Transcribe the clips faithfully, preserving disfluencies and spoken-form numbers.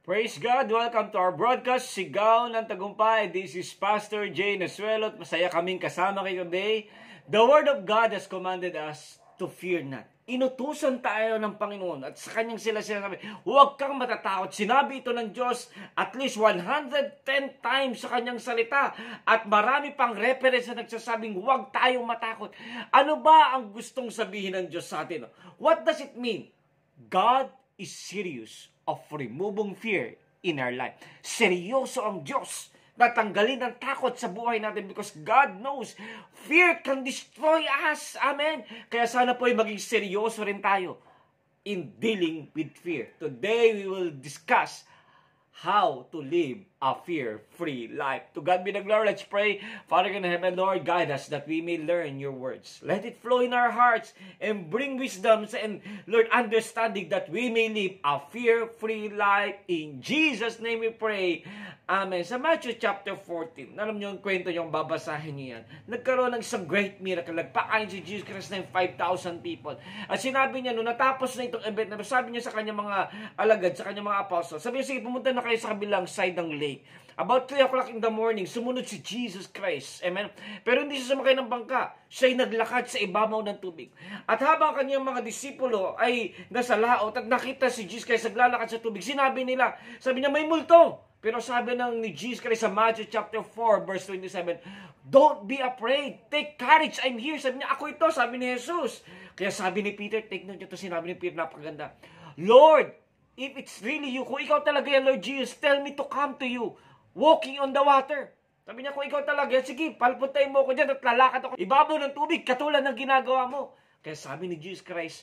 Praise God! Welcome to our broadcast, Sigaw ng Tagumpay. This is Pastor Jay Nasuelo at masaya kaming kasama kayo today. The Word of God has commanded us to fear not. Inutusan tayo ng Panginoon at sa kanyang sila sinasabi, huwag kang matatakot. Sinabi ito ng Diyos at least one hundred ten times sa kanyang salita at marami pang reference na nagsasabing huwag tayong matakot. Ano ba ang gustong sabihin ng Diyos sa atin? What does it mean? God is serious of removing fear in our life. Seryoso ang Diyos na tanggalin ang takot sa buhay natin because God knows fear can destroy us. Amen. Kaya sana po ay maging seryoso rin tayo in dealing with fear. Today we will discuss how to live a fear-free life. To God be the glory. Let's pray. Father in heaven, Lord, guide us that we may learn your words. Let it flow in our hearts and bring wisdom and, Lord, understanding that we may live a fear-free life. In Jesus' name we pray. Amen. Sa Matthew chapter fourteen, alam niyo yung kwento yung babasahin niyo yan. Nagkaroon ng isang great miracle. Nagpakain si Jesus Christ ng five thousand people. At sinabi niya, nung natapos na itong event, na sabi niya sa kanyang mga alagad, sa kanyang mga apostles, sabi niya, sige, pumunta na kayo sa kabilang side ng lake. About three o'clock in the morning, sumunod si Jesus Christ. Amen? Pero hindi siya sumakay ng bangka. Siya'y naglakad sa ibabaw ng tubig. At habang kanyang mga disipulo ay nasa laot at nakita si Jesus Christ naglalakad sa tubig, sinabi nila, sabi niya, may multo. Pero sabi ng ni Jesus Christ sa Matthew chapter four, verse twenty-seven, don't be afraid. Take courage. I'm here. Sabi niya, ako ito. Sabi ni Jesus. Kaya sabi ni Peter, take note ito, sinabi ni Peter, napakaganda. Lord, if it's really you, kung ikaw talaga yan, Lord Jesus, tell me to come to you, walking on the water. Sabi niya, kung ikaw talaga yan, sige, palpuntayin mo ako dyan at lalakad ako. Ibabaw ng tubig, katulad ng ginagawa mo. Kaya sabi ni Jesus Christ,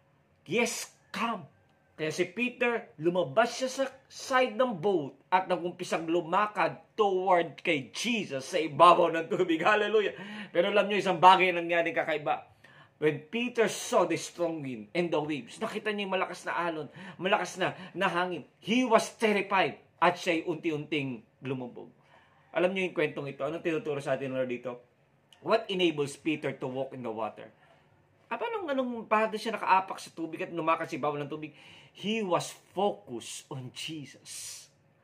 yes, come. Kaya si Peter, lumabas siya sa side ng boat at nagumpisang lumakad toward kay Jesus sa ibabaw ng tubig. Hallelujah. Pero alam niyo, isang bagay na nangyari kakaiba. When Peter saw the strong wind and the waves, nakita niya yung malakas na alon, malakas na nahangin. He was terrified at siya'y unti-unting lumubog. Alam niyo yung kwentong ito. Anong tinuturo sa atin Lord dito? What enables Peter to walk in the water? Ah, paano anong paano siya nakaapak sa tubig at lumakas sa ibabaw ng tubig? He was focused on Jesus.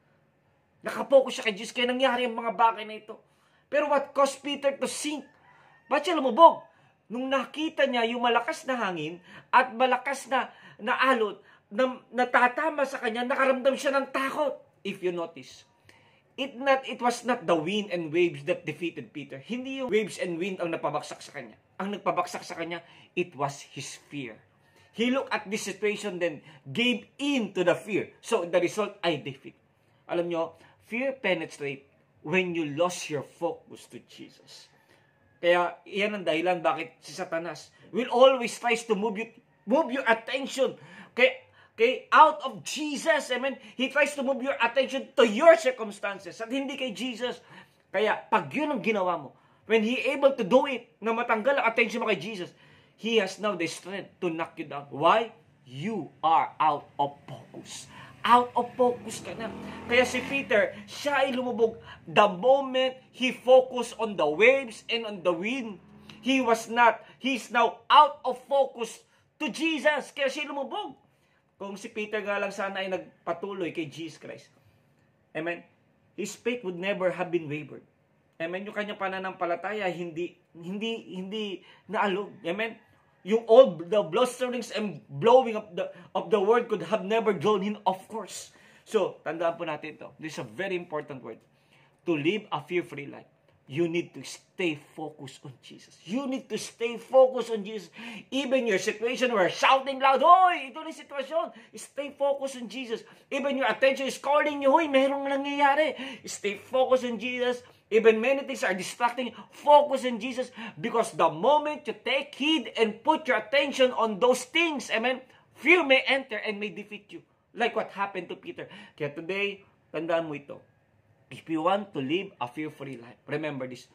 Nakapokus siya kay Jesus, kaya nangyari ang mga bagay na ito. Pero what caused Peter to sink? Ba't siya lumubog? Nung nakita niya yung malakas na hangin at malakas na, na alon, na natatama sa kanya, nakaramdam siya ng takot. If you notice, it, not, it was not the wind and waves that defeated Peter. Hindi yung waves and wind ang napabaksak sa kanya. Ang nagpabaksak sa kanya, it was his fear. He looked at this situation, then gave in to the fear. So, the result ay defeat. Alam nyo, fear penetrates when you lost your focus to Jesus. Kaya, iyan ang dahilan bakit si Satanas will always tries to move you, move your attention kay, kay out of Jesus. Amen? He tries to move your attention to your circumstances at hindi kay Jesus. Kaya, pag yun ang ginawa mo, when he able to do it, na matanggal ang attention mo kay Jesus, he has now the strength to knock you down. Why? You are out of focus. Out of focus ka na. Kaya si Peter, siya ay lumubog. The moment he focused on the waves and on the wind, he was not, he's now out of focus to Jesus. Kaya siya lumubog. Kung si Peter nga lang sana ay nagpatuloy kay Jesus Christ. Amen? His faith would never have been wavered. Amen? Yung kanyang pananampalataya, hindi, hindi, hindi naalog. Amen? Yung all the blusterings and blowing of the, of the word could have never drawn him, of course. So, tandaan po natin ito. This is a very important word. To live a fear-free life, you need to stay focused on Jesus. You need to stay focused on Jesus. Even your situation where shouting loud, hoy, ito na yung sitwasyon. Stay focused on Jesus. Even your attention is calling you, hoy, merong nangyayari. Stay focused on Jesus. Even many things are distracting. Focus on Jesus because the moment you take heed and put your attention on those things, amen, fear may enter and may defeat you. Like what happened to Peter. Kaya today, tandaan mo ito. If you want to live a fear-free life, remember this,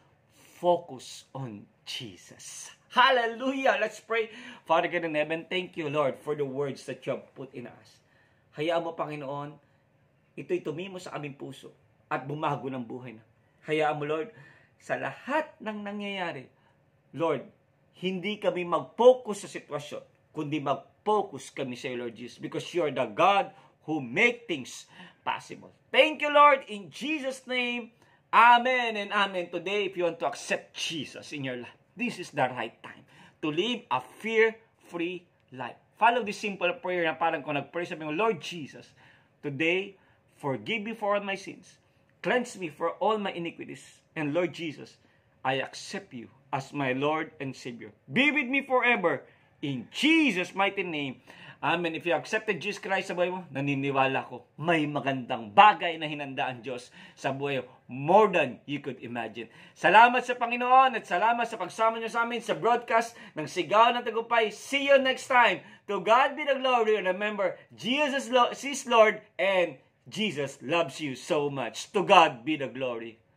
focus on Jesus. Hallelujah! Let's pray. Father God in heaven, thank you, Lord, for the words that you have put in us. Hayaan mo, Panginoon, ito'y tumimo sa aming puso at bumago ng buhay na. Hayaan mo, Lord, sa lahat ng nangyayari, Lord, hindi kami mag-focus sa sitwasyon, kundi mag-focus kami sa iyo, Lord Jesus, because you are the God who make things possible. Thank you, Lord, in Jesus' name. Amen and amen. Today, if you want to accept Jesus in your life, this is the right time to live a fear-free life. Follow this simple prayer na parang kung nag-pray sabi mo, Lord Jesus, today, forgive me for all my sins. Cleanse me for all my iniquities. And Lord Jesus, I accept you as my Lord and Savior. Be with me forever. In Jesus' mighty name. Amen. If you accepted Jesus Christ sa buhay mo, naniniwala ko, may magandang bagay na hinanda ang Diyos sa buhay mo. More than you could imagine. Salamat sa Panginoon at salamat sa pagsama niyo sa amin sa broadcast ng Sigaw ng Tagumpay. See you next time. To God be the glory. And remember, Jesus is Lord and Jesus loves you so much. To God be the glory.